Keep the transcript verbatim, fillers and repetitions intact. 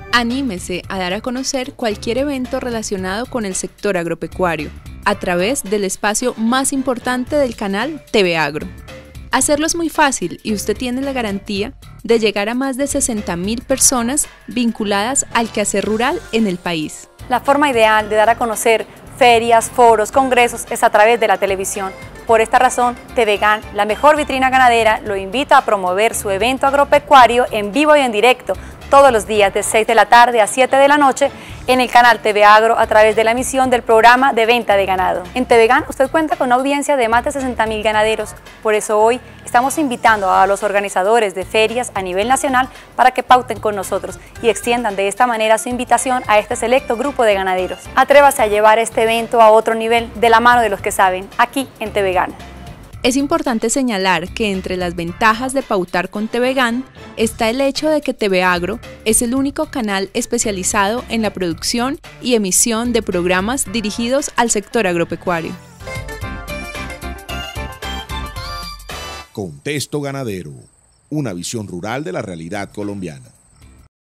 Anímese a dar a conocer cualquier evento relacionado con el sector agropecuario a través del espacio más importante del canal T V Agro. Hacerlo es muy fácil y usted tiene la garantía de llegar a más de sesenta mil personas vinculadas al quehacer rural en el país. La forma ideal de dar a conocer ferias, foros, congresos es a través de la televisión. Por esta razón, TVGAN, la mejor vitrina ganadera, lo invita a promover su evento agropecuario en vivo y en directo, todos los días de seis de la tarde a siete de la noche en el canal T V Agro a través de la emisión del programa de venta de ganado. En TVGAN usted cuenta con una audiencia de más de sesenta mil ganaderos, por eso hoy estamos invitando a los organizadores de ferias a nivel nacional para que pauten con nosotros y extiendan de esta manera su invitación a este selecto grupo de ganaderos. Atrévase a llevar este evento a otro nivel de la mano de los que saben, aquí en TVGAN. Es importante señalar que entre las ventajas de pautar con TVGAN está el hecho de que T V Agro es el único canal especializado en la producción y emisión de programas dirigidos al sector agropecuario. Contexto Ganadero, una visión rural de la realidad colombiana.